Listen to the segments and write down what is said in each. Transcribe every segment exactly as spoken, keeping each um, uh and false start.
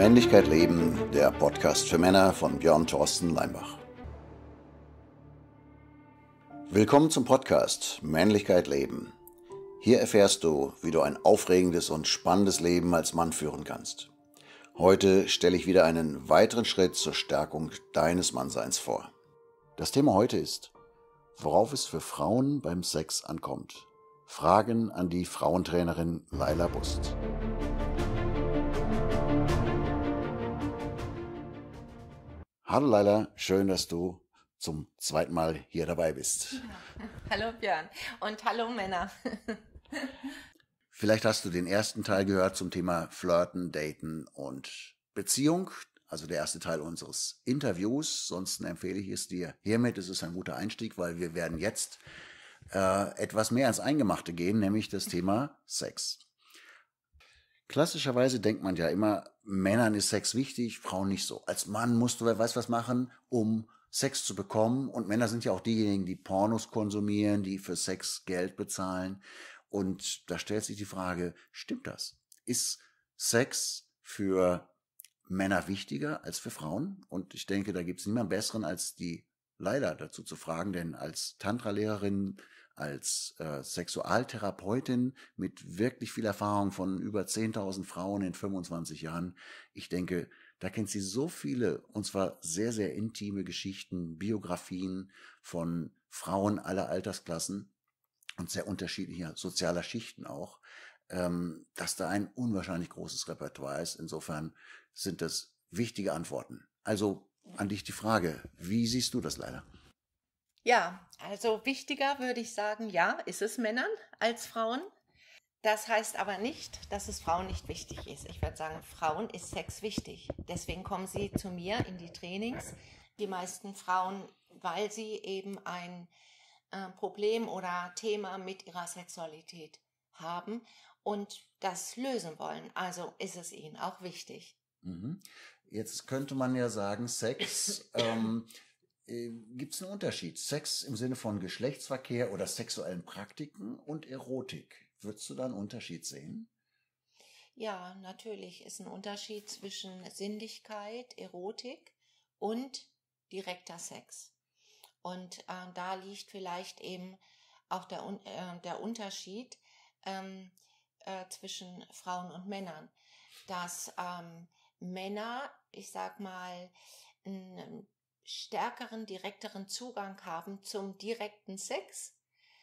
Männlichkeit leben, der Podcast für Männer von Björn Thorsten Leimbach. Willkommen zum Podcast Männlichkeit leben. Hier erfährst du, wie du ein aufregendes und spannendes Leben als Mann führen kannst. Heute stelle ich wieder einen weiteren Schritt zur Stärkung deines Mannseins vor. Das Thema heute ist, worauf es für Frauen beim Sex ankommt. Fragen an die Frauentrainerin Laila Bust. Hallo Laila, schön, dass du zum zweiten Mal hier dabei bist. Ja. Hallo Björn und hallo Männer. Vielleicht hast du den ersten Teil gehört zum Thema Flirten, Daten und Beziehung, also der erste Teil unseres Interviews. Sonst empfehle ich es dir hiermit. Es ist ein guter Einstieg, weil wir werden jetzt äh, etwas mehr ins Eingemachte gehen, nämlich das Thema Sex. Klassischerweise denkt man ja immer, Männern ist Sex wichtig, Frauen nicht so. Als Mann musst du wer weiß was machen, um Sex zu bekommen. Und Männer sind ja auch diejenigen, die Pornos konsumieren, die für Sex Geld bezahlen. Und da stellt sich die Frage, stimmt das? Ist Sex für Männer wichtiger als für Frauen? Und ich denke, da gibt es niemanden besseren als die Laila dazu zu fragen, denn als Tantra-Lehrerin, als äh, Sexualtherapeutin mit wirklich viel Erfahrung von über zehntausend Frauen in fünfundzwanzig Jahren, ich denke, da kennt sie so viele, und zwar sehr, sehr intime Geschichten, Biografien von Frauen aller Altersklassen und sehr unterschiedlicher sozialer Schichten auch, ähm, dass da ein unwahrscheinlich großes Repertoire ist. Insofern sind das wichtige Antworten. Also an dich die Frage, wie siehst du das, Laila? Ja, also wichtiger würde ich sagen, ja, ist es Männern als Frauen. Das heißt aber nicht, dass es Frauen nicht wichtig ist. Ich würde sagen, Frauen ist Sex wichtig. Deswegen kommen sie zu mir in die Trainings. Die meisten Frauen, weil sie eben ein äh, Problem oder Thema mit ihrer Sexualität haben und das lösen wollen. Also ist es ihnen auch wichtig. Mhm. Jetzt könnte man ja sagen, Sex, ähm, äh, gibt es einen Unterschied? Sex im Sinne von Geschlechtsverkehr oder sexuellen Praktiken und Erotik. Würdest du da einen Unterschied sehen? Ja, natürlich ist ein Unterschied zwischen Sinnlichkeit, Erotik und direkter Sex. Und äh, da liegt vielleicht eben auch der, äh, der Unterschied ähm, äh, zwischen Frauen und Männern, dass ähm, Männer, ich sag mal, einen stärkeren, direkteren Zugang haben zum direkten Sex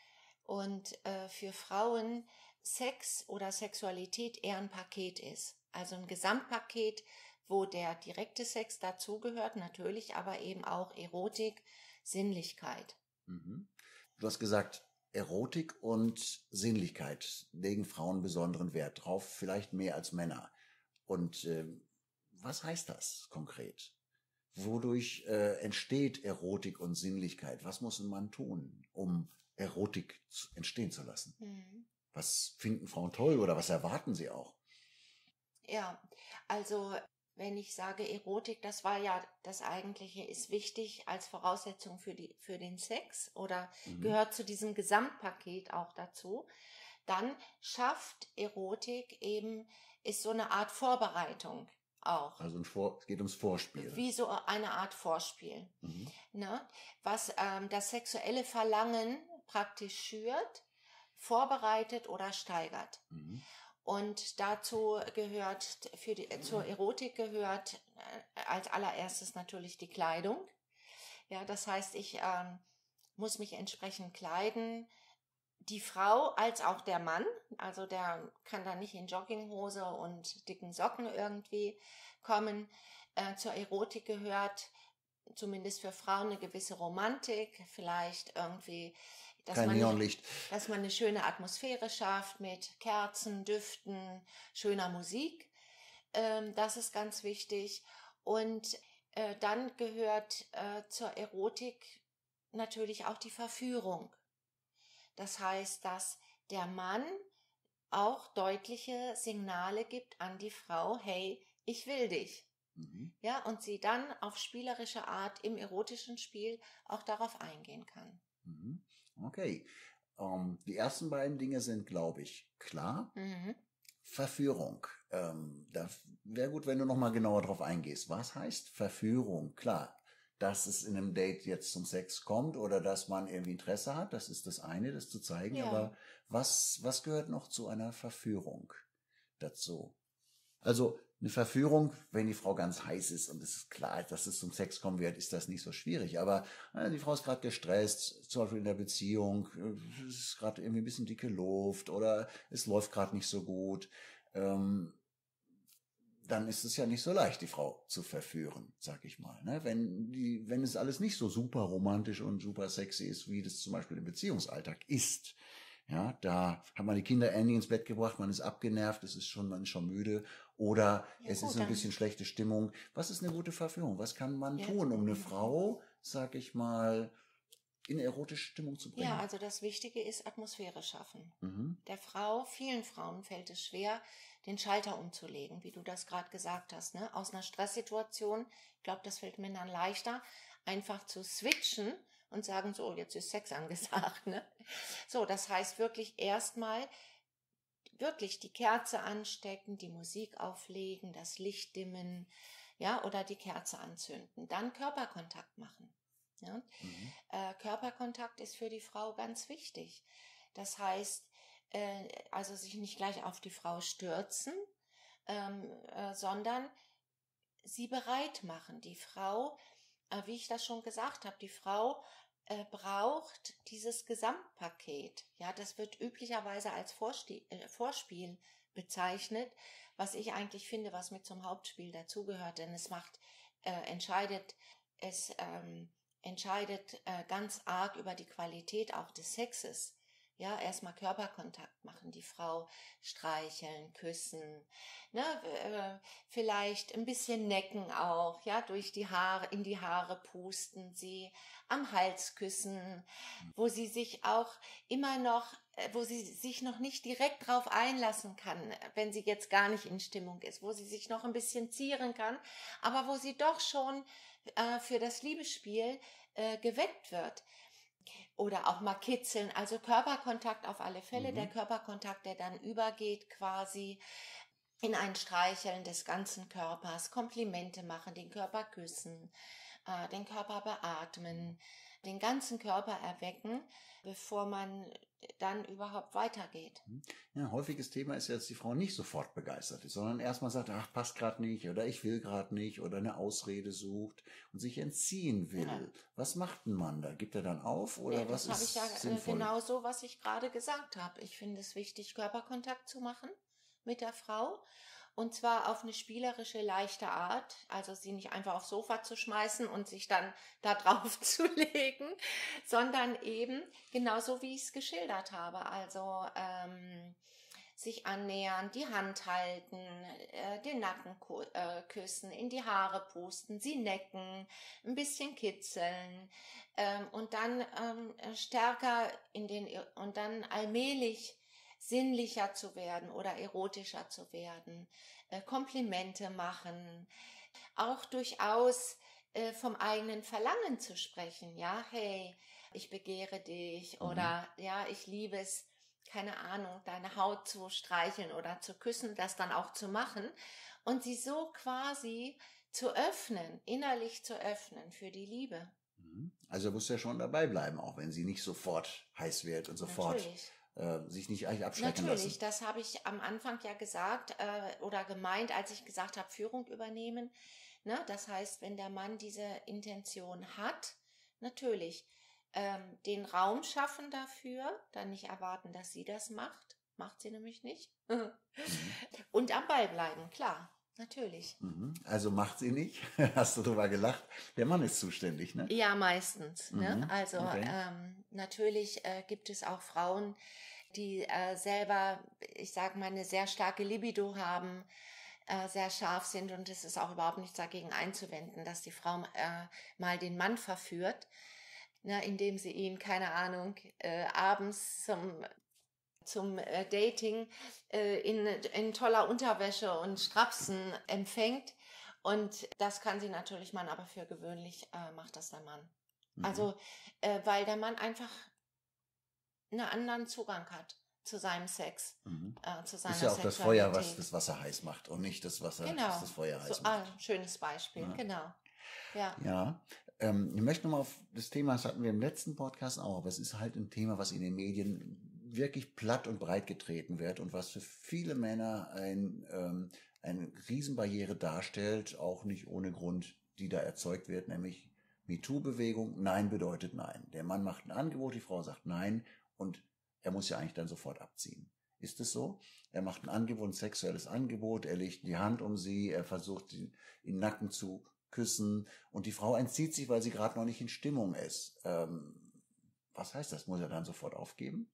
und äh, für Frauen Sex oder Sexualität eher ein Paket ist. Also ein Gesamtpaket, wo der direkte Sex dazugehört, natürlich, aber eben auch Erotik, Sinnlichkeit. Mhm. Du hast gesagt, Erotik und Sinnlichkeit legen Frauen besonderen Wert drauf, vielleicht mehr als Männer. Und äh, was heißt das konkret? Wodurch äh, entsteht Erotik und Sinnlichkeit? Was muss ein Mann tun, um Erotik zu, entstehen zu lassen? Mhm. Was finden Frauen toll oder was erwarten sie auch? Ja, also wenn ich sage Erotik, das war ja das Eigentliche, ist wichtig als Voraussetzung für die, für den Sex oder Mhm. gehört zu diesem Gesamtpaket auch dazu. Dann schafft Erotik eben, ist so eine Art Vorbereitung auch. Also ein Vor- es geht ums Vorspiel. Wie so eine Art Vorspiel. Mhm. Ne? Was ähm, das sexuelle Verlangen praktisch schürt, vorbereitet oder steigert. Mhm. Und dazu gehört, für die, zur Erotik gehört äh, als allererstes natürlich die Kleidung. Ja, das heißt, ich ähm, muss mich entsprechend kleiden. Die Frau als auch der Mann, also der kann da nicht in Jogginghose und dicken Socken irgendwie kommen. Äh, zur Erotik gehört zumindest für Frauen eine gewisse Romantik, vielleicht irgendwie, dass Kein man, Neonlicht. dass man eine schöne Atmosphäre schafft mit Kerzen, Düften, schöner Musik. Ähm, das ist ganz wichtig. Und äh, dann gehört äh, zur Erotik natürlich auch die Verführung. Das heißt, dass der Mann auch deutliche Signale gibt an die Frau, hey, ich will dich. Mhm. Ja, und sie dann auf spielerische Art im erotischen Spiel auch darauf eingehen kann. Mhm. Okay. Ähm, die ersten beiden Dinge sind, glaube ich, klar. Mhm. Verführung. Ähm, da wäre gut, wenn du noch mal genauer drauf eingehst. Was heißt Verführung? Klar, dass es in einem Date jetzt zum Sex kommt oder dass man irgendwie Interesse hat, das ist das eine, das zu zeigen. Ja. Aber was, was gehört noch zu einer Verführung dazu? Also eine Verführung, wenn die Frau ganz heiß ist und es ist klar, dass es zum Sex kommen wird, ist das nicht so schwierig. Aber äh, die Frau ist gerade gestresst, zum Beispiel in der Beziehung, äh, es ist gerade irgendwie ein bisschen dicke Luft oder es läuft gerade nicht so gut. Ähm, dann ist es ja nicht so leicht, die Frau zu verführen, sag ich mal. Ne? Wenn die, wenn es alles nicht so super romantisch und super sexy ist, wie das zum Beispiel im Beziehungsalltag ist. Ja, da hat man die Kinder endlich ins Bett gebracht, man ist abgenervt, es ist schon, man ist schon müde oder Ja es ist gut, ein dann bisschen schlechte Stimmung. Was ist eine gute Verführung? Was kann man ja, tun, um eine Frau, sag ich mal, in erotische Stimmung zu ja, bringen? also das Wichtige ist Atmosphäre schaffen. Mhm. Der Frau, vielen Frauen fällt es schwer, den Schalter umzulegen, wie du das gerade gesagt hast, ne? Aus einer Stresssituation, ich glaube, das fällt Männern leichter, einfach zu switchen und sagen, so, jetzt ist Sex angesagt, ne? So, das heißt wirklich erstmal wirklich die Kerze anstecken, die Musik auflegen, das Licht dimmen, ja, oder die Kerze anzünden. Dann Körperkontakt machen. Ja? Mhm. Äh, Körperkontakt ist für die Frau ganz wichtig. Das heißt, äh, also sich nicht gleich auf die Frau stürzen, ähm, äh, sondern sie bereit machen. Die Frau, äh, wie ich das schon gesagt habe, die Frau äh, braucht dieses Gesamtpaket. Ja, das wird üblicherweise als Vorste äh, Vorspiel bezeichnet, was ich eigentlich finde, was mit zum Hauptspiel dazugehört, denn es macht, äh, entscheidet, es ähm, entscheidet äh, ganz arg über die Qualität auch des Sexes. Ja, erstmal Körperkontakt machen, die Frau streicheln, küssen, ne, äh, vielleicht ein bisschen necken auch, ja, durch die Haare, in die Haare pusten, sie am Hals küssen, wo sie sich auch immer noch, äh, wo sie sich noch nicht direkt drauf einlassen kann, wenn sie jetzt gar nicht in Stimmung ist, wo sie sich noch ein bisschen zieren kann, aber wo sie doch schon äh, für das Liebesspiel äh, geweckt wird. Oder auch mal kitzeln, also Körperkontakt auf alle Fälle, der Mhm. Körperkontakt, der dann übergeht quasi in ein Streicheln des ganzen Körpers, Komplimente machen, den Körper küssen, äh, den Körper beatmen, den ganzen Körper erwecken, bevor man dann überhaupt weitergeht. Mhm. Ja, ein häufiges Thema ist ja, dass die Frau nicht sofort begeistert ist, sondern erstmal sagt, ach, passt gerade nicht oder ich will gerade nicht oder eine Ausrede sucht und sich entziehen Ja. will. Was macht ein Mann da? Gibt er dann auf Nee, oder was das habe ich ja ist äh, sinnvoll? genau so, was ich gerade gesagt habe. Ich finde es wichtig, Körperkontakt zu machen mit der Frau. Und zwar auf eine spielerische, leichte Art. Also sie nicht einfach aufs Sofa zu schmeißen und sich dann da drauf zu legen, sondern eben genauso, wie ich es geschildert habe. Also ähm, sich annähern, die Hand halten, äh, den Nacken äh, küssen, in die Haare pusten, sie necken, ein bisschen kitzeln ähm, und dann ähm, stärker in den und dann allmählich sinnlicher zu werden oder erotischer zu werden, äh, Komplimente machen, auch durchaus äh, vom eigenen Verlangen zu sprechen, ja, hey, ich begehre dich Mhm. oder ja, ich liebe es, keine Ahnung, deine Haut zu streicheln oder zu küssen, das dann auch zu machen und sie so quasi zu öffnen, innerlich zu öffnen für die Liebe. Mhm. Also muss ja schon dabei bleiben, auch wenn sie nicht sofort heiß wird und sofort Natürlich. äh, sich nicht eigentlich abschrecken lassen. Natürlich, das habe ich am Anfang ja gesagt äh, oder gemeint, als ich gesagt habe, Führung übernehmen. Ne? Das heißt, wenn der Mann diese Intention hat, natürlich ähm, den Raum schaffen dafür, dann nicht erwarten, dass sie das macht. Macht sie nämlich nicht. Mhm. Und am Ball bleiben, klar, natürlich. Mhm. Also macht sie nicht. Hast du drüber gelacht? Der Mann ist zuständig, ne? Ja, meistens. Ne? Mhm. Also Okay. ähm, natürlich äh, gibt es auch Frauen, die äh, selber, ich sage mal, eine sehr starke Libido haben, äh, sehr scharf sind und es ist auch überhaupt nichts dagegen einzuwenden, dass die Frau äh, mal den Mann verführt, ne, indem sie ihn, keine Ahnung, äh, abends zum zum äh, Dating äh, in, in toller Unterwäsche und Strapsen empfängt. Und das kann sie natürlich machen, aber für gewöhnlich äh, macht das der Mann. Mhm. Also, äh, weil der Mann einfach einen anderen Zugang hat zu seinem Sex, Mhm. äh, zu seiner Ist ja auch das Feuer, was Sexualität. das Wasser heiß macht und nicht das Wasser, Genau, was das Feuer heiß so ah, macht. ein schönes Beispiel, Ja. genau. Ja, Ja, ähm, ich möchte nochmal auf das Thema, das hatten wir im letzten Podcast auch, aber es ist halt ein Thema, was in den Medien wirklich platt und breit getreten wird und was für viele Männer ein, ähm, eine Riesenbarriere darstellt, auch nicht ohne Grund, die da erzeugt wird, nämlich MeToo-Bewegung. Nein bedeutet Nein. Der Mann macht ein Angebot, die Frau sagt Nein und er muss ja eigentlich dann sofort abziehen. Ist es so? Er macht ein Angebot, ein sexuelles Angebot, er legt die Hand um sie, er versucht, ihn in den Nacken zu küssen und die Frau entzieht sich, weil sie gerade noch nicht in Stimmung ist. Ähm, was heißt das? Muss er dann sofort aufgeben?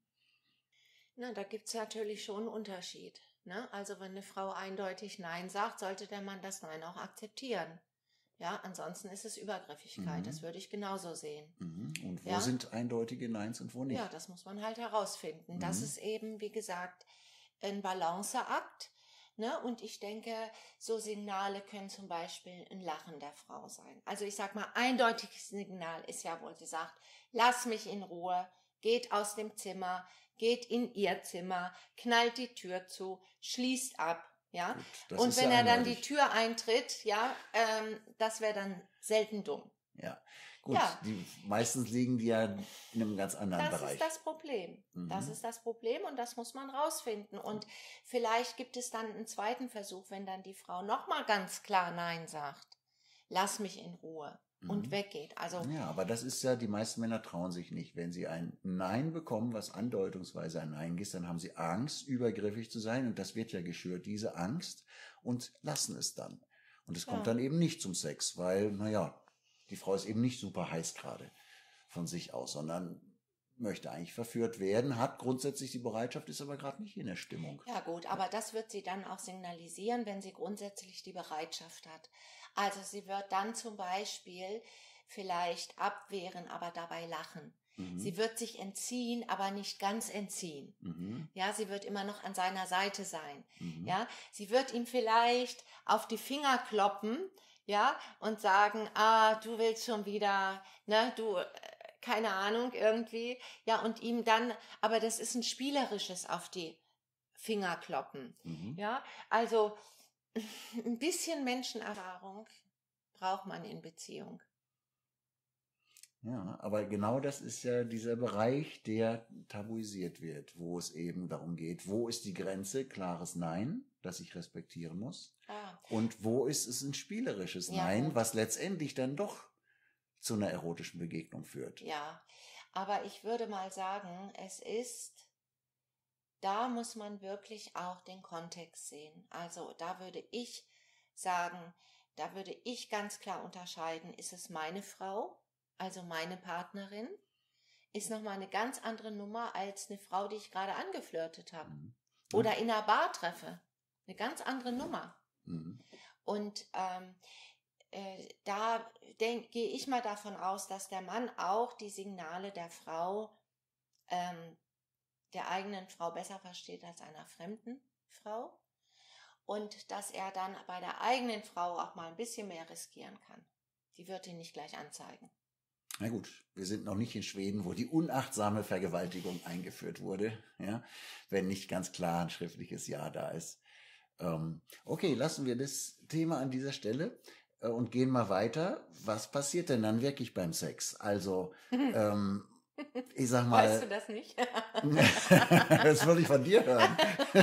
na, da gibt es natürlich schon einen Unterschied. Ne? Also wenn eine Frau eindeutig Nein sagt, sollte der Mann das Nein auch akzeptieren. Ja, ansonsten ist es Übergriffigkeit. Mhm. Das würde ich genauso sehen. Mhm. Und wo Ja? sind eindeutige Neins und wo nicht? Ja, das muss man halt herausfinden. Das Mhm. ist eben, wie gesagt, ein Balanceakt. Ne? Und ich denke, so Signale können zum Beispiel ein Lachen der Frau sein. Also ich sag mal, eindeutiges Signal ist ja, wo sie sagt, lass mich in Ruhe, geht aus dem Zimmer, geht in ihr Zimmer, knallt die Tür zu, schließt ab. Ja? Gut, das Und ist wenn ja er dann die eindeutig. Tür eintritt, ja, ähm, das wäre dann selten dumm. Ja, gut. Ja, Die, meistens liegen die ja in einem ganz anderen das Bereich. ist das Problem. Das Mhm. ist das Problem und das muss man rausfinden. Und vielleicht gibt es dann einen zweiten Versuch, wenn dann die Frau nochmal ganz klar Nein sagt. Lass mich in Ruhe und Mhm. weggeht. Also, Ja, aber das ist ja, die meisten Männer trauen sich nicht. Wenn sie ein Nein bekommen, was andeutungsweise ein Nein ist, dann haben sie Angst, übergriffig zu sein und das wird ja geschürt, diese Angst, und lassen es dann. Und es kommt ja, dann eben nicht zum Sex, weil, naja, die Frau ist eben nicht super heiß gerade von sich aus, sondern möchte eigentlich verführt werden, hat grundsätzlich die Bereitschaft, ist aber gerade nicht in der Stimmung. ja gut, aber das wird sie dann auch signalisieren, wenn sie grundsätzlich die Bereitschaft hat. Also sie wird dann zum Beispiel vielleicht abwehren, aber dabei lachen. Mhm. Sie wird sich entziehen, aber nicht ganz entziehen. Mhm. Ja, sie wird immer noch an seiner Seite sein. Mhm. Ja, sie wird ihm vielleicht auf die Finger kloppen, ja, und sagen, ah, du willst schon wieder, ne, du, äh, keine Ahnung, irgendwie, ja, und ihm dann, aber das ist ein spielerisches auf die Finger kloppen. Mhm. Ja, also ein bisschen Menschenerfahrung braucht man in Beziehung. Ja, aber genau das ist ja dieser Bereich, der tabuisiert wird, wo es eben darum geht, wo ist die Grenze, klares Nein, das ich respektieren muss, Ah, und wo ist es ein spielerisches ja, Nein, gut. was letztendlich dann doch zu einer erotischen Begegnung führt. Ja, aber ich würde mal sagen, es ist, da muss man wirklich auch den Kontext sehen. Also da würde ich sagen, da würde ich ganz klar unterscheiden, ist es meine Frau, also meine Partnerin, ist nochmal eine ganz andere Nummer als eine Frau, die ich gerade angeflirtet habe. Mhm. Oder in einer Bar treffe. Eine ganz andere Nummer. Mhm. Und ähm, äh, da denk, gehe ich mal davon aus, dass der Mann auch die Signale der Frau, ähm, der eigenen Frau besser versteht als einer fremden Frau. Und dass er dann bei der eigenen Frau auch mal ein bisschen mehr riskieren kann. Die wird ihn nicht gleich anzeigen. Na gut, wir sind noch nicht in Schweden, wo die unachtsame Vergewaltigung eingeführt wurde, ja, wenn nicht ganz klar ein schriftliches Ja da ist. Ähm, okay, lassen wir das Thema an dieser Stelle äh, und gehen mal weiter. Was passiert denn dann wirklich beim Sex? Also, ähm, ich sag mal, Weißt du das nicht? das würde ich von dir hören.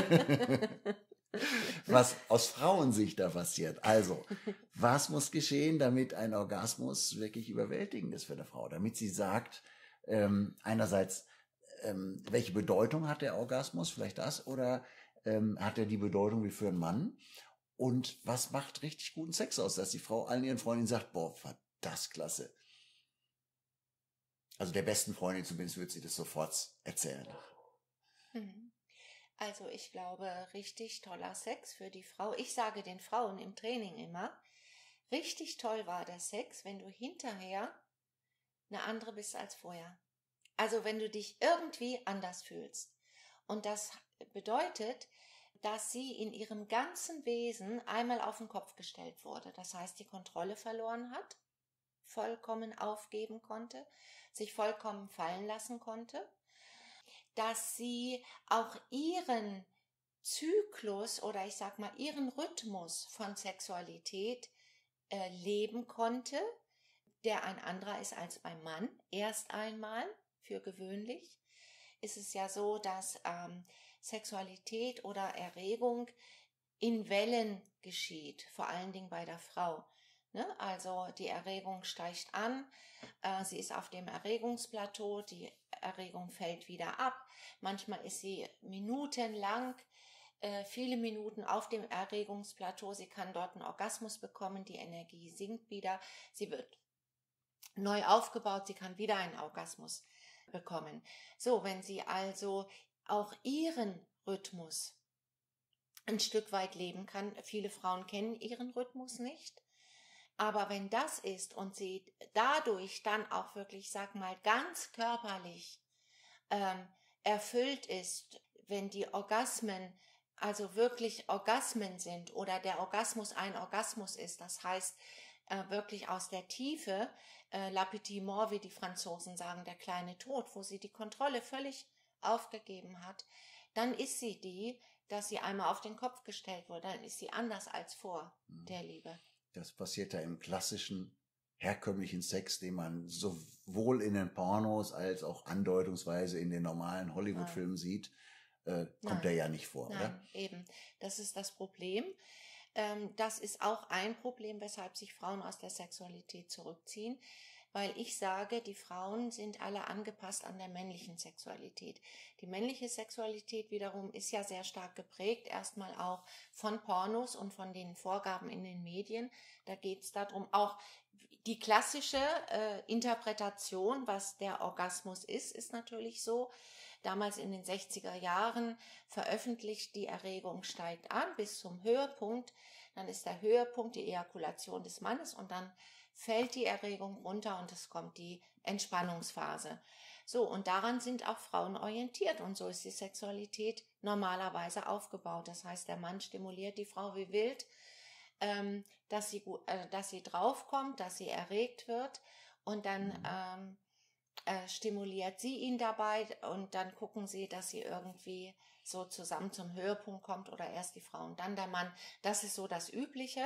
Was aus Frauensicht da passiert. Also, was muss geschehen, damit ein Orgasmus wirklich überwältigend ist für eine Frau? Damit sie sagt, ähm, einerseits, ähm, welche Bedeutung hat der Orgasmus, vielleicht das, oder ähm, hat er die Bedeutung wie für einen Mann? Und was macht richtig guten Sex aus, dass die Frau allen ihren Freundinnen sagt, boah, war das klasse. Also der besten Freundin zumindest wird sie das sofort erzählen. Mhm. Also ich glaube, richtig toller Sex für die Frau. Ich sage den Frauen im Training immer, richtig toll war der Sex, wenn du hinterher eine andere bist als vorher. Also wenn du dich irgendwie anders fühlst. Und das bedeutet, dass sie in ihrem ganzen Wesen einmal auf den Kopf gestellt wurde. Das heißt, die Kontrolle verloren hat, vollkommen aufgeben konnte, sich vollkommen fallen lassen konnte. dass sie auch ihren Zyklus oder ich sag mal ihren Rhythmus von Sexualität äh, leben konnte, der ein anderer ist als beim Mann. Erst einmal, für gewöhnlich, ist es ja so, dass ähm, Sexualität oder Erregung in Wellen geschieht, vor allen Dingen bei der Frau. Ne? Also die Erregung steigt an, äh, sie ist auf dem Erregungsplateau, die Erregung fällt wieder ab. Manchmal ist sie minutenlang, äh, viele Minuten auf dem Erregungsplateau. Sie kann dort einen Orgasmus bekommen, die Energie sinkt wieder, sie wird neu aufgebaut, sie kann wieder einen Orgasmus bekommen. So, wenn sie also auch ihren Rhythmus ein Stück weit leben kann, viele Frauen kennen ihren Rhythmus nicht, aber wenn das ist und sie dadurch dann auch wirklich, sag mal, ganz körperlich ähm, erfüllt ist, wenn die Orgasmen also wirklich Orgasmen sind oder der Orgasmus ein Orgasmus ist, das heißt äh, wirklich aus der Tiefe, äh, la petite mort, wie die Franzosen sagen, der kleine Tod, wo sie die Kontrolle völlig aufgegeben hat, dann ist sie die, dass sie einmal auf den Kopf gestellt wurde, dann ist sie anders als vor der Liebe. Das passiert ja im klassischen, herkömmlichen Sex, den man sowohl in den Pornos als auch andeutungsweise in den normalen Hollywood-Filmen sieht, äh, kommt der ja nicht vor, Nein, oder? Eben. Das ist das Problem. Ähm, das ist auch ein Problem, weshalb sich Frauen aus der Sexualität zurückziehen, weil ich sage, die Frauen sind alle angepasst an der männlichen Sexualität. Die männliche Sexualität wiederum ist ja sehr stark geprägt, erstmal auch von Pornos und von den Vorgaben in den Medien. Da geht es darum, auch die klassische äh, Interpretation, was der Orgasmus ist, ist natürlich so. Damals in den sechziger Jahren veröffentlicht, die Erregung steigt an bis zum Höhepunkt. Dann ist der Höhepunkt die Ejakulation des Mannes und dann fällt die Erregung runter und es kommt die Entspannungsphase. So, und daran sind auch Frauen orientiert und so ist die Sexualität normalerweise aufgebaut. Das heißt, der Mann stimuliert die Frau wie wild, ähm, dass sie, äh, dass sie draufkommt, dass sie erregt wird und dann ähm, äh, stimuliert sie ihn dabei und dann gucken sie, dass sie irgendwie so zusammen zum Höhepunkt kommt oder erst die Frau und dann der Mann. Das ist so das Übliche.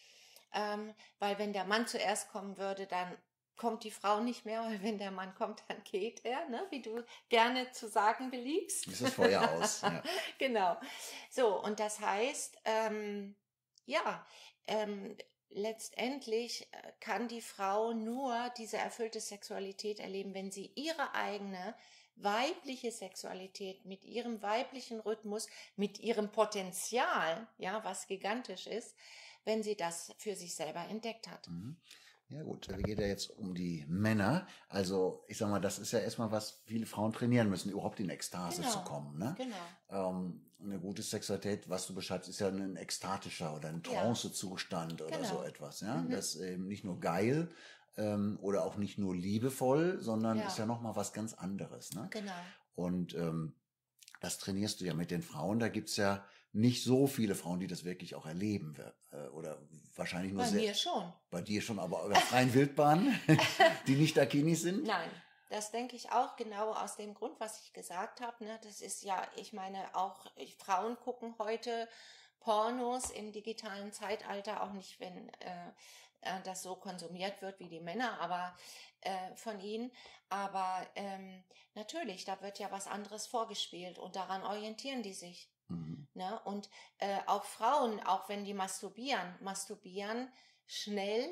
Ähm, weil wenn der Mann zuerst kommen würde, dann kommt die Frau nicht mehr, weil wenn der Mann kommt, dann geht er, ne? Wie du gerne zu sagen beliebst. Ist das Feuer aus. Ja. Genau. So, und das heißt, ähm, ja, ähm, letztendlich kann die Frau nur diese erfüllte Sexualität erleben, wenn sie ihre eigene weibliche Sexualität mit ihrem weiblichen Rhythmus, mit ihrem Potenzial, ja, was gigantisch ist, wenn sie das für sich selber entdeckt hat. Mhm. Ja gut, da geht ja jetzt um die Männer. Also ich sag mal, das ist ja erstmal, was viele Frauen trainieren müssen, überhaupt in Ekstase Genau, zu kommen. Ne? Genau. Ähm, eine gute Sexualität, was du beschreibst, ist ja ein ekstatischer oder ein Ja. Trancezustand oder Genau. so etwas. Ja? Mhm. Das ist eben nicht nur geil ähm, oder auch nicht nur liebevoll, sondern Ja. ist ja nochmal was ganz anderes. Ne? Genau. Und ähm, das trainierst du ja mit den Frauen. Da gibt's ja nicht so viele Frauen, die das wirklich auch erleben. Äh, oder wahrscheinlich nur Bei sehr. mir schon. Bei dir schon, aber auf freien Wildbahnen, die nicht Akinis sind? Nein, das denke ich auch genau aus dem Grund, was ich gesagt habe. Ne? Das ist ja, ich meine, auch ich, Frauen gucken heute Pornos im digitalen Zeitalter, auch nicht, wenn äh, äh, das so konsumiert wird wie die Männer, aber äh, von ihnen. Aber ähm, natürlich, da wird ja was anderes vorgespielt und daran orientieren die sich. Mhm. Ne? Und äh, auch Frauen, auch wenn die masturbieren, masturbieren schnell,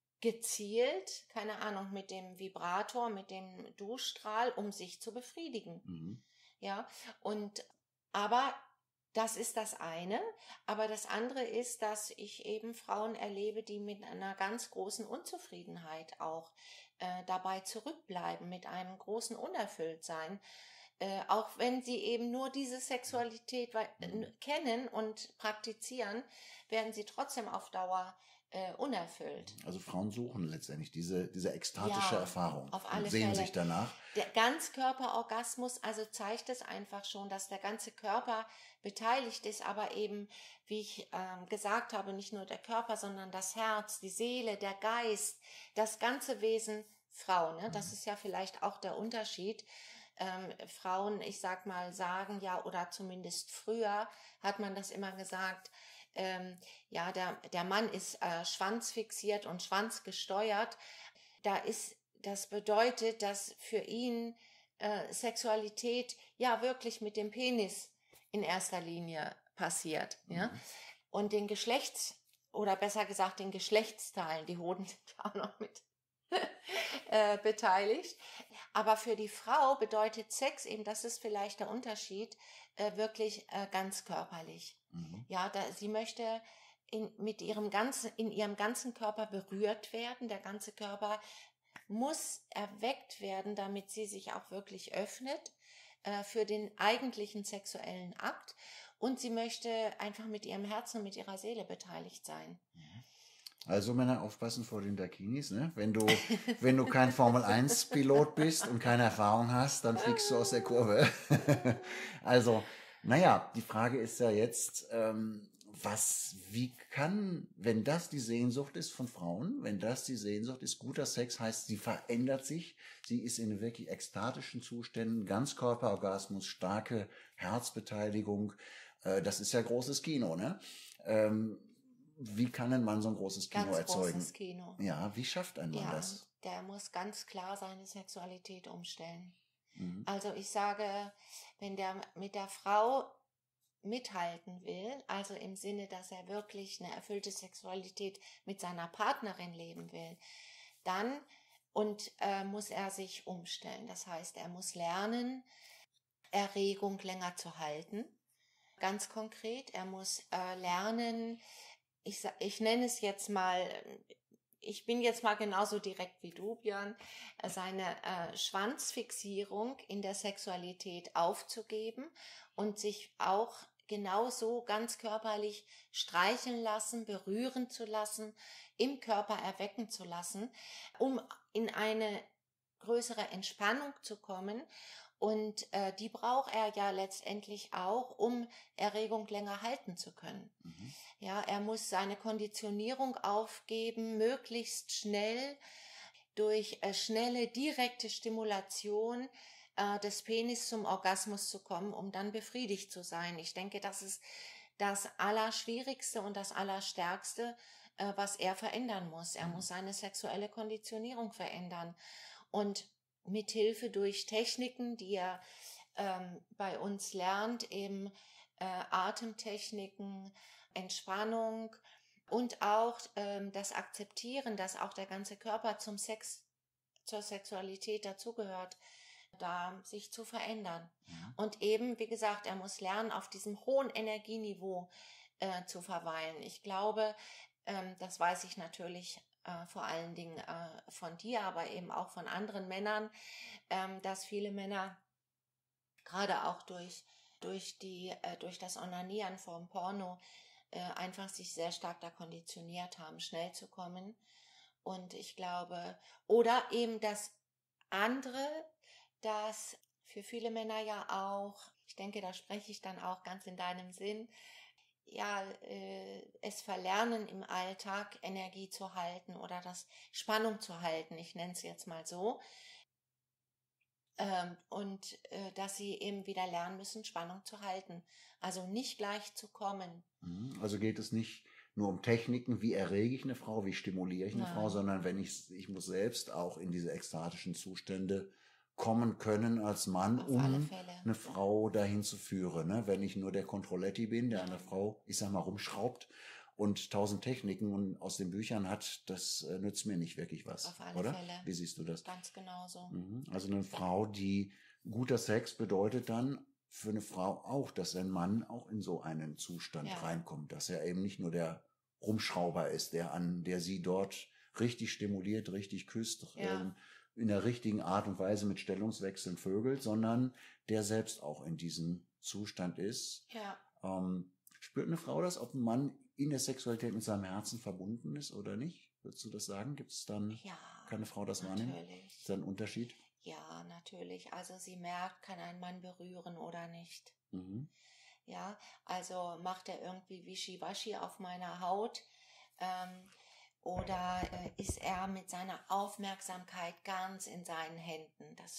gezielt, keine Ahnung, mit dem Vibrator, mit dem Duschstrahl, um sich zu befriedigen. Mhm. Ja, und aber das ist das eine, aber das andere ist, dass ich eben Frauen erlebe, die mit einer ganz großen Unzufriedenheit auch äh, dabei zurückbleiben, mit einem großen Unerfülltsein. Äh, auch wenn sie eben nur diese Sexualität Mhm. kennen und praktizieren, werden sie trotzdem auf Dauer äh, unerfüllt. Also Frauen suchen letztendlich diese, diese ekstatische Ja, Erfahrung auf alle und sehen Fälle. sich danach. Der Ganzkörperorgasmus, also zeigt es einfach schon, dass der ganze Körper beteiligt ist, aber eben, wie ich ähm, gesagt habe, nicht nur der Körper, sondern das Herz, die Seele, der Geist, das ganze Wesen Frau. Ne? Das ist ja vielleicht auch der Unterschied. ähm, Frauen, ich sag mal, sagen ja, oder zumindest früher hat man das immer gesagt, ähm, ja, der, der Mann ist äh, schwanzfixiert und schwanzgesteuert. Da ist, das bedeutet, dass für ihn äh, Sexualität ja wirklich mit dem Penis in erster Linie passiert, ja. Mhm. Und den Geschlechts, oder besser gesagt den Geschlechtsteilen, die Hoden sind ja auch noch mit äh, beteiligt. Aber für die Frau bedeutet Sex eben, das ist vielleicht der Unterschied, äh, wirklich äh, ganz körperlich. Mhm. Ja, da, sie möchte in, mit ihrem ganzen, in ihrem ganzen Körper berührt werden. Der ganze Körper muss erweckt werden, damit sie sich auch wirklich öffnet äh, für den eigentlichen sexuellen Akt. Und sie möchte einfach mit ihrem Herzen und mit ihrer Seele beteiligt sein. Also Männer, aufpassen vor den Dakinis, ne? Wenn du, wenn du kein Formel eins Pilot bist und keine Erfahrung hast, dann fliegst du aus der Kurve. Also, naja, die Frage ist ja jetzt, ähm, was, wie kann, wenn das die Sehnsucht ist von Frauen, wenn das die Sehnsucht ist, guter Sex heißt, sie verändert sich, sie ist in wirklich ekstatischen Zuständen, Ganzkörperorgasmus, starke Herzbeteiligung, äh, das ist ja großes Kino, ne? Ähm, Wie kann ein Mann so ein großes Kino Ganz erzeugen? großes Kino. Ja, wie schafft ein Mann Ja, das? der muss ganz klar seine Sexualität umstellen. Mhm. Also ich sage, wenn der mit der Frau mithalten will, also im Sinne, dass er wirklich eine erfüllte Sexualität mit seiner Partnerin leben will, dann und äh, muss er sich umstellen. Das heißt, er muss lernen, Erregung länger zu halten. Ganz konkret, er muss äh, lernen, ich, sa- ich nenne es jetzt mal, ich bin jetzt mal genauso direkt wie du, Björn, äh, seine äh, Schwanzfixierung in der Sexualität aufzugeben und sich auch genauso ganz körperlich streicheln lassen, berühren zu lassen, im Körper erwecken zu lassen, um in eine größere Entspannung zu kommen. Und äh, die braucht er ja letztendlich auch, um Erregung länger halten zu können. Mhm. Ja, er muss seine Konditionierung aufgeben, möglichst schnell durch äh, schnelle, direkte Stimulation äh, des Penis zum Orgasmus zu kommen, um dann befriedigt zu sein. Ich denke, das ist das Allerschwierigste und das Allerstärkste, äh, was er verändern muss. Er Mhm. muss seine sexuelle Konditionierung verändern. Und mit Hilfe durch Techniken, die er ähm, bei uns lernt, eben äh, Atemtechniken, Entspannung und auch ähm, das Akzeptieren, dass auch der ganze Körper zum Sex, zur Sexualität dazugehört, da sich zu verändern. Mhm. Und eben, wie gesagt, er muss lernen, auf diesem hohen Energieniveau äh, zu verweilen. Ich glaube, ähm, das weiß ich natürlich äh, vor allen Dingen äh, von dir, aber eben auch von anderen Männern, ähm, dass viele Männer gerade auch durch durch die äh, durch das Onanieren vom Porno äh, einfach sich sehr stark da konditioniert haben, schnell zu kommen. Und ich glaube, oder eben das andere, das für viele Männer ja auch, ich denke, da spreche ich dann auch ganz in deinem Sinn, ja, äh, es verlernen im Alltag Energie zu halten oder das Spannung zu halten, ich nenne es jetzt mal so. Ähm, und äh, dass sie eben wieder lernen müssen, Spannung zu halten. Also nicht gleich zu kommen. Mhm. Also geht es nicht nur um Techniken, wie errege ich eine Frau, wie stimuliere ich eine Frau, Nein, sondern wenn ich, ich muss selbst auch in diese ekstatischen Zustände kommen können als Mann, auf alle um Fälle. eine Frau dahin zu führen. Ne? Wenn ich nur der Controletti bin, der eine Nein, Frau, ich sag mal, rumschraubt und tausend Techniken und aus den Büchern hat, das äh, nützt mir nicht wirklich was, auf alle oder? Fälle. Wie siehst du das? Ganz genauso. Mhm. Also eine Frau, die guter Sex bedeutet dann für eine Frau auch, dass ein Mann auch in so einen Zustand Ja, reinkommt, dass er eben nicht nur der Rumschrauber ist, der an, der sie dort richtig stimuliert, richtig küsst, ja, ähm, in der richtigen Art und Weise mit Stellungswechseln vögelt, sondern der selbst auch in diesem Zustand ist. ja, Ähm, spürt eine Frau das, ob ein Mann in der Sexualität mit seinem Herzen verbunden ist oder nicht? Würdest du das sagen? Gibt es dann, ja, kann eine Frau das wahrnehmen? natürlich. Ist da ein Unterschied? Ja, natürlich. Also sie merkt, kann ein Mann berühren oder nicht. Mhm. Ja, also macht er irgendwie Wischiwaschi auf meiner Haut, ähm, oder äh, ist er mit seiner Aufmerksamkeit ganz in seinen Händen? Das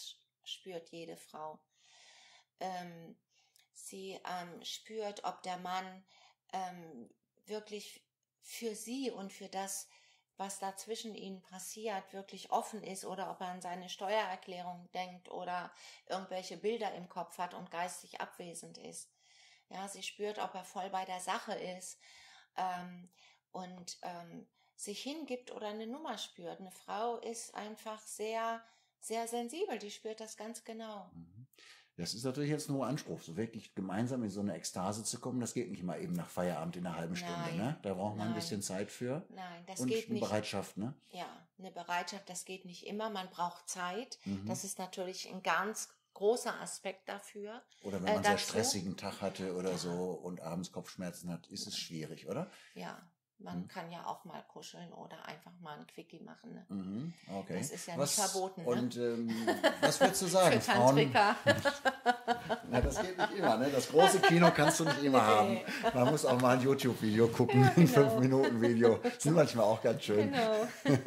spürt jede Frau. Ähm, sie ähm, spürt, ob der Mann ähm, wirklich für sie und für das, was da zwischen ihnen passiert, wirklich offen ist oder ob er an seine Steuererklärung denkt oder irgendwelche Bilder im Kopf hat und geistig abwesend ist. Ja, sie spürt, ob er voll bei der Sache ist ähm, und ähm, sich hingibt oder eine Nummer spürt. Eine Frau ist einfach sehr, sehr sensibel, die spürt das ganz genau. Mhm. Das ist natürlich jetzt ein hoher Anspruch, so wirklich gemeinsam in so eine Ekstase zu kommen. Das geht nicht mal eben nach Feierabend in einer halben Stunde, Nein, ne? Da braucht man ein nein, bisschen Zeit für nein, das und geht eine nicht. Bereitschaft, ne? Ja, eine Bereitschaft, das geht nicht immer. Man braucht Zeit. Mhm. Das ist natürlich ein ganz großer Aspekt dafür. Oder wenn Äh, man einen sehr dazu, stressigen Tag hatte oder ja, so und abends Kopfschmerzen hat, ist es schwierig, oder? ja, man Mhm. kann ja auch mal kuscheln oder einfach mal ein Quickie machen. Ne? Mhm. Okay. Das ist ja Was, nicht verboten. und Ne? ähm, was würdest du sagen, Für Frauen? Tantriker. Na, das geht nicht immer, ne? Das große Kino kannst du nicht immer haben. Nee. Man muss auch mal ein YouTube-Video gucken, Ja, ein genau. fünf Minuten Video. Sind manchmal auch ganz schön. Genau.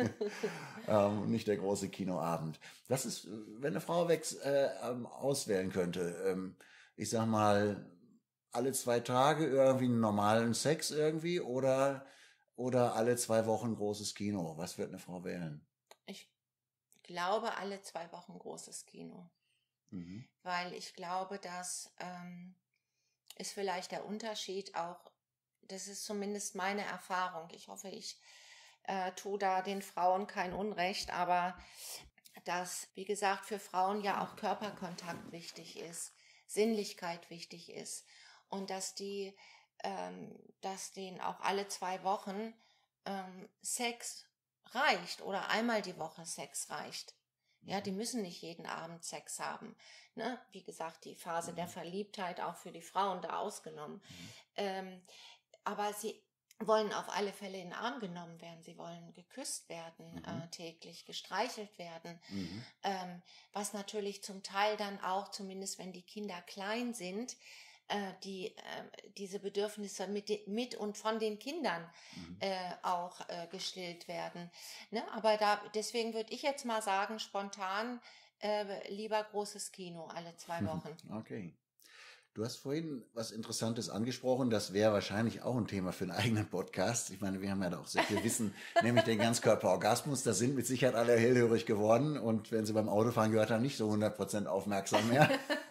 ähm, nicht der große Kinoabend. Das ist, wenn eine Frau wächst, äh, ähm, auswählen könnte, ähm, ich sag mal, alle zwei Tage irgendwie einen normalen Sex irgendwie oder, oder alle zwei Wochen großes Kino. Was wird eine Frau wählen? Ich glaube, alle zwei Wochen großes Kino. Mhm. Weil ich glaube, dass ähm, ist vielleicht der Unterschied auch, das ist zumindest meine Erfahrung. Ich hoffe, ich äh, tue da den Frauen kein Unrecht, aber dass, wie gesagt, für Frauen ja auch Körperkontakt wichtig ist, Sinnlichkeit wichtig ist und dass die, ähm, dass denen auch alle zwei Wochen ähm, Sex reicht oder einmal die Woche Sex reicht. Ja, die müssen nicht jeden Abend Sex haben. Ne? Wie gesagt, die Phase der Verliebtheit auch für die Frauen da ausgenommen. Mhm. Ähm, aber sie wollen auf alle Fälle in den Arm genommen werden. Sie wollen geküsst werden, Mhm. äh, täglich gestreichelt werden. Mhm. Ähm, was natürlich zum Teil dann auch, zumindest wenn die Kinder klein sind, äh, die äh, diese Bedürfnisse mit, de- mit und von den Kindern Mhm. äh, auch äh, gestillt werden. Ne? Aber da, deswegen würde ich jetzt mal sagen, spontan äh, lieber großes Kino alle zwei Wochen. Okay. Du hast vorhin was Interessantes angesprochen. Das wäre wahrscheinlich auch ein Thema für einen eigenen Podcast. Ich meine, wir haben ja da auch sehr viel Wissen, nämlich den Ganzkörperorgasmus. Da sind mit Sicherheit alle hellhörig geworden. Und wenn sie beim Autofahren gehört haben, nicht so hundert Prozent aufmerksam mehr.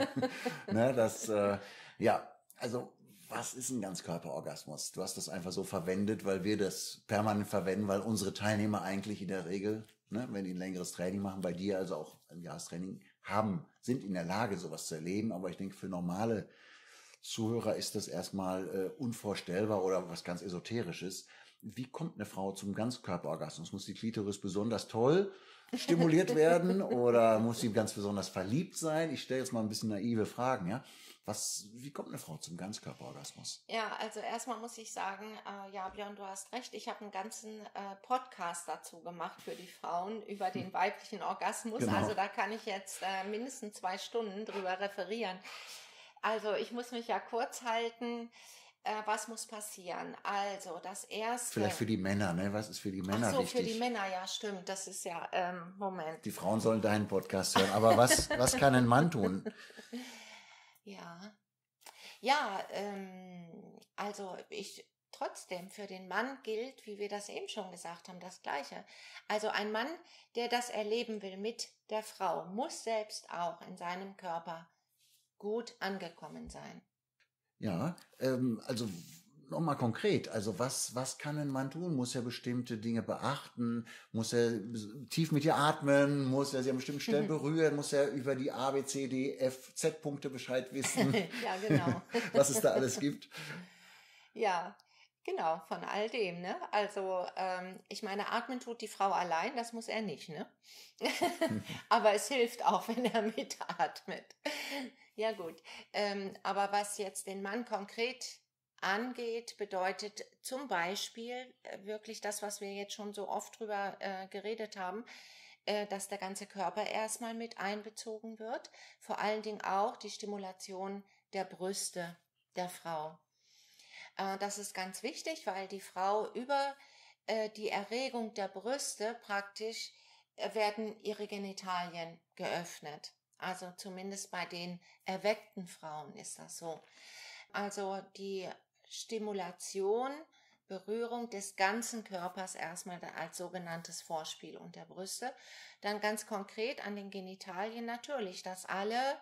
ne, das, äh, ja, also was ist ein Ganzkörperorgasmus? Du hast das einfach so verwendet, weil wir das permanent verwenden, weil unsere Teilnehmer eigentlich in der Regel, ne, wenn die ein längeres Training machen, bei dir also auch ein Jahrestraining haben, sind in der Lage, sowas zu erleben. Aber ich denke, für normale Zuhörer ist das erstmal äh, unvorstellbar oder was ganz Esoterisches. Wie kommt eine Frau zum Ganzkörperorgasmus? Muss die Klitoris besonders toll stimuliert werden oder muss sie ganz besonders verliebt sein? Ich stelle jetzt mal ein bisschen naive Fragen, ja. Was, wie kommt eine Frau zum Ganzkörperorgasmus? Ja, also erstmal muss ich sagen, äh, ja, Björn, du hast recht. Ich habe einen ganzen äh, Podcast dazu gemacht für die Frauen über den weiblichen Orgasmus. Genau. Also da kann ich jetzt äh, mindestens zwei Stunden drüber referieren. Also ich muss mich ja kurz halten. Äh, was muss passieren? Also das erste. Vielleicht für die Männer, ne? Was ist für die Männer Ach so, wichtig? für die Männer, ja, stimmt. Das ist ja, ähm, Moment. Die Frauen sollen deinen Podcast hören. Aber was, was kann ein Mann tun? Ja, ja, ähm, also ich trotzdem für den Mann gilt, wie wir das eben schon gesagt haben, das Gleiche. Also ein Mann, der das erleben will mit der Frau, muss selbst auch in seinem Körper gut angekommen sein. Ja, ähm, also nochmal konkret, also was, was kann ein Mann tun? Muss er bestimmte Dinge beachten? Muss er tief mit ihr atmen? Muss er sie an bestimmten Stellen berühren? Muss er über die A, B, C, D, F, Z-Punkte Bescheid wissen? Ja, genau. Was es da alles gibt? Ja, genau, von all dem, ne? Also, ähm, ich meine, atmen tut die Frau allein, das muss er nicht, ne? Aber es hilft auch, wenn er mitatmet. Ja, gut. Ähm, aber was jetzt den Mann konkret angeht, bedeutet zum Beispiel äh, wirklich das, was wir jetzt schon so oft drüber äh, geredet haben, äh, dass der ganze Körper erstmal mit einbezogen wird. Vor allen Dingen auch die Stimulation der Brüste der Frau. Äh, das ist ganz wichtig, weil die Frau über äh, die Erregung der Brüste praktisch äh, werden ihre Genitalien geöffnet. Also zumindest bei den erweckten Frauen ist das so. Also die Stimulation, Berührung des ganzen Körpers erstmal als sogenanntes Vorspiel und der Brüste. Dann ganz konkret an den Genitalien natürlich, dass alle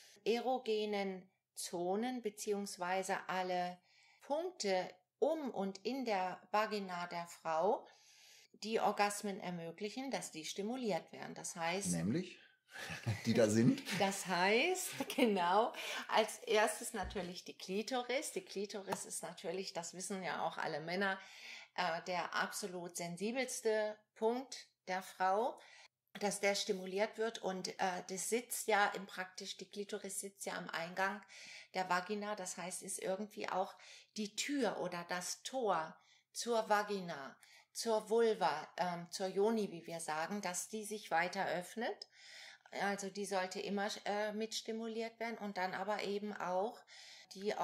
erogenen Zonen beziehungsweise alle Punkte um und in der Vagina der Frau, die Orgasmen ermöglichen, dass die stimuliert werden. Das heißt, nämlich, die da sind. Das heißt, genau, als erstes natürlich die Klitoris. Die Klitoris ist natürlich, das wissen ja auch alle Männer, äh, der absolut sensibelste Punkt der Frau, dass der stimuliert wird und äh, das sitzt ja im praktisch, die Klitoris sitzt ja am Eingang der Vagina, das heißt, ist irgendwie auch die Tür oder das Tor zur Vagina, zur Vulva, ähm, zur Yoni, wie wir sagen, dass die sich weiter öffnet. Also die sollte immer äh, mit stimuliert werden und dann aber eben auch die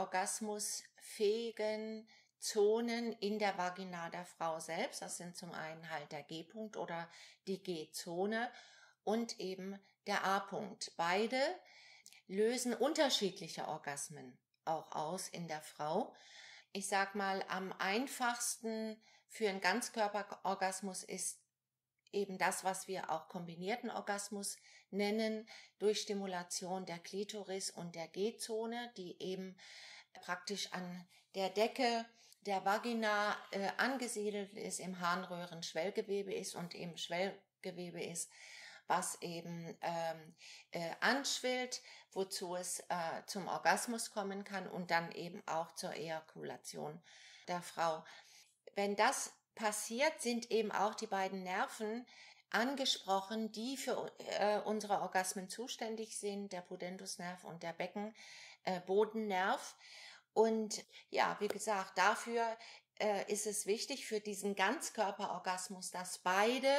orgasmusfähigen Zonen in der Vagina der Frau selbst. Das sind zum einen halt der G-Punkt oder die G-Zone und eben der A-Punkt. Beide lösen unterschiedliche Orgasmen auch aus in der Frau. Ich sag mal, am einfachsten für einen Ganzkörperorgasmus ist eben das, was wir auch kombinierten Orgasmus nennen, durch Stimulation der Klitoris und der G-Zone, die eben praktisch an der Decke der Vagina äh, angesiedelt ist, im Harnröhrenschwellgewebe ist und eben Schwellgewebe ist, was eben ähm, äh, anschwillt, wozu es äh, zum Orgasmus kommen kann und dann eben auch zur Ejakulation der Frau. Wenn das passiert, sind eben auch die beiden Nerven angesprochen, die für äh, unsere Orgasmen zuständig sind, der Pudendusnerv und der Beckenbodennerv. Äh, und ja, wie gesagt, dafür äh, ist es wichtig für diesen Ganzkörperorgasmus, dass beide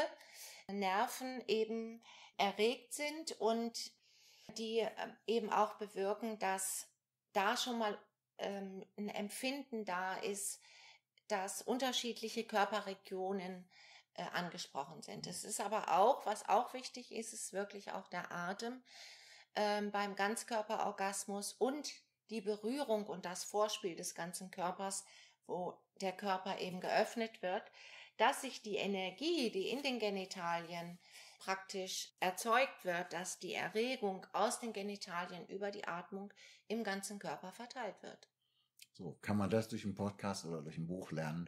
Nerven eben erregt sind und die äh, eben auch bewirken, dass da schon mal ähm, ein Empfinden da ist, dass unterschiedliche Körperregionen äh, angesprochen sind. Es ist aber auch, was auch wichtig ist, ist wirklich auch der Atem ähm, beim Ganzkörperorgasmus und die Berührung und das Vorspiel des ganzen Körpers, wo der Körper eben geöffnet wird, dass sich die Energie, die in den Genitalien praktisch erzeugt wird, dass die Erregung aus den Genitalien über die Atmung im ganzen Körper verteilt wird. So, kann man das durch einen Podcast oder durch ein Buch lernen?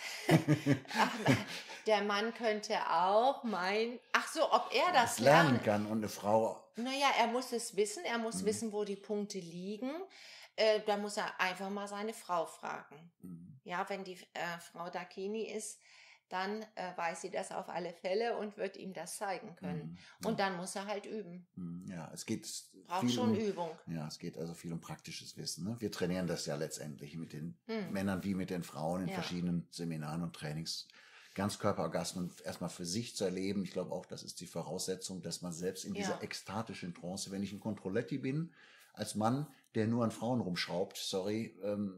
Ach, der Mann könnte auch meinen, ach so, ob er das, das lernen lernen kann und eine Frau. Naja, er muss es wissen, er muss Mhm. wissen, wo die Punkte liegen. Äh, da muss er einfach mal seine Frau fragen. Mhm. Ja, wenn die äh, Frau Dakini ist, dann äh, weiß sie das auf alle Fälle und wird ihm das zeigen können. Mhm. Und dann muss er halt üben. Ja, es geht Braucht viel schon um, Übung. Ja, es geht also viel um praktisches Wissen. Ne? Wir trainieren das ja letztendlich mit den Hm. Männern wie mit den Frauen in Ja. verschiedenen Seminaren und Trainings. Ganzkörperorgasmen erstmal für sich zu erleben. Ich glaube auch, das ist die Voraussetzung, dass man selbst in dieser Ja. ekstatischen Trance, wenn ich ein Controletti bin, als Mann, der nur an Frauen rumschraubt, sorry, ähm,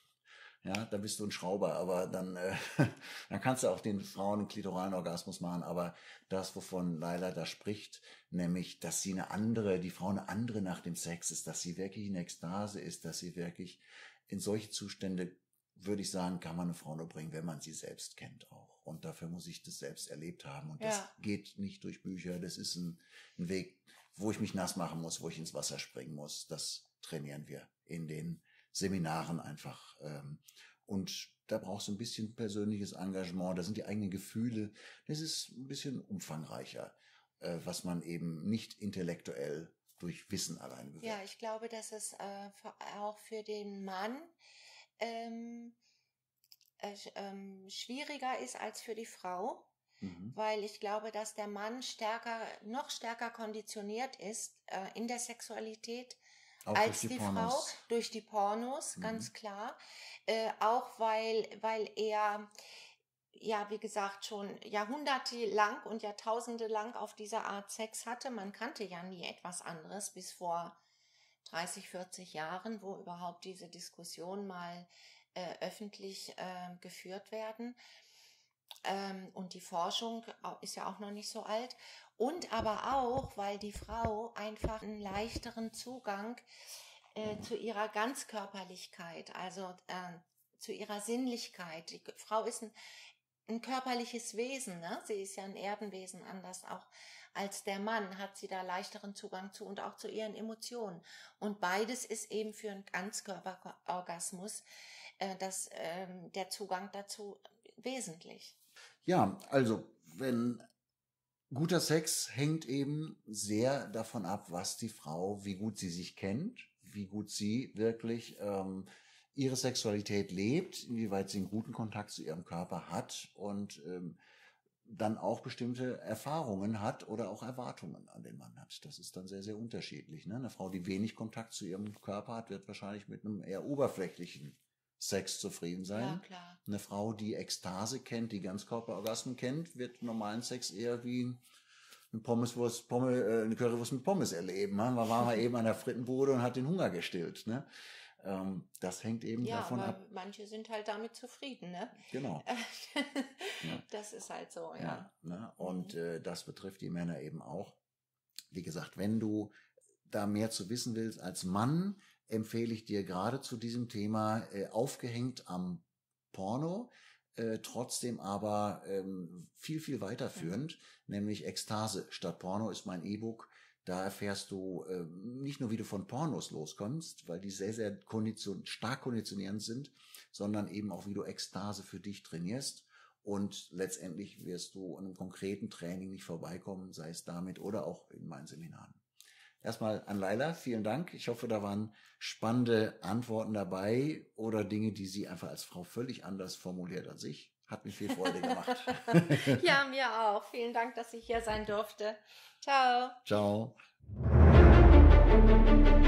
ja, da bist du ein Schrauber, aber dann, äh, dann kannst du auch den Frauen einen klitoralen Orgasmus machen, aber das, wovon Laila da spricht, nämlich, dass sie eine andere, die Frau eine andere nach dem Sex ist, dass sie wirklich in Ekstase ist, dass sie wirklich in solche Zustände, würde ich sagen, kann man eine Frau nur bringen, wenn man sie selbst kennt auch. Und dafür muss ich das selbst erlebt haben. Und das Ja. geht nicht durch Bücher, das ist ein, ein Weg, wo ich mich nass machen muss, wo ich ins Wasser springen muss. Das trainieren wir in den Seminaren einfach. Ähm, und da brauchst du ein bisschen persönliches Engagement, da sind die eigenen Gefühle, das ist ein bisschen umfangreicher, äh, was man eben nicht intellektuell durch Wissen allein bewirkt. Ja, ich glaube, dass es äh, für, auch für den Mann ähm, äh, ähm, schwieriger ist als für die Frau. Mhm. Weil ich glaube, dass der Mann stärker, noch stärker konditioniert ist äh, in der Sexualität Auch als durch die die Pornos. Frau, durch die Pornos, Mhm. ganz klar. Äh, auch weil, weil er, ja, wie gesagt, schon Jahrhunderte lang und Jahrtausende lang auf diese Art Sex hatte. Man kannte ja nie etwas anderes bis vor dreißig, vierzig Jahren, wo überhaupt diese Diskussionen mal äh, öffentlich äh, geführt werden. Ähm, und die Forschung ist ja auch noch nicht so alt. Und aber auch, weil die Frau einfach einen leichteren Zugang äh, zu ihrer Ganzkörperlichkeit, also äh, zu ihrer Sinnlichkeit. Die Frau ist ein, ein körperliches Wesen, ne? Sie ist ja ein Erdenwesen, anders auch als der Mann, hat sie da leichteren Zugang zu und auch zu ihren Emotionen. Und beides ist eben für einen Ganzkörperorgasmus äh, das, ähm, der Zugang dazu wesentlich. Ja, also wenn guter Sex hängt eben sehr davon ab, was die Frau, wie gut sie sich kennt, wie gut sie wirklich ähm, ihre Sexualität lebt, inwieweit sie einen guten Kontakt zu ihrem Körper hat und ähm, dann auch bestimmte Erfahrungen hat oder auch Erwartungen an den Mann hat. Das ist dann sehr, sehr unterschiedlich. Ne? Eine Frau, die wenig Kontakt zu ihrem Körper hat, wird wahrscheinlich mit einem eher oberflächlichen Sex zufrieden sein. Ja, klar. Eine Frau, die Ekstase kennt, die Ganzkörperorgasmen kennt, wird normalen Sex eher wie eine Pommeswurst, Pommes, äh, eine Currywurst mit Pommes erleben. Ne? Man war mal eben an der Frittenbude und hat den Hunger gestillt. Ne? Ähm, das hängt eben ja, davon aber ab. Manche sind halt damit zufrieden, ne? Genau. Ja. Das ist halt so, ja. ja ne? Und mhm. äh, das betrifft die Männer eben auch. Wie gesagt, wenn du da mehr zu wissen willst als Mann, empfehle ich dir gerade zu diesem Thema äh, aufgehängt am Porno, äh, trotzdem aber ähm, viel, viel weiterführend, mhm. nämlich Ekstase statt Porno ist mein E-Book. Da erfährst du äh, nicht nur, wie du von Pornos loskommst, weil die sehr, sehr kondition- stark konditionierend sind, sondern eben auch, wie du Ekstase für dich trainierst. Und letztendlich wirst du an einem konkreten Training nicht vorbeikommen, sei es damit oder auch in meinen Seminaren. Erstmal an Laila, vielen Dank. Ich hoffe, da waren spannende Antworten dabei oder Dinge, die sie einfach als Frau völlig anders formuliert als ich. Hat mich viel Freude gemacht. Ja, mir auch. Vielen Dank, dass ich hier sein durfte. Ciao. Ciao.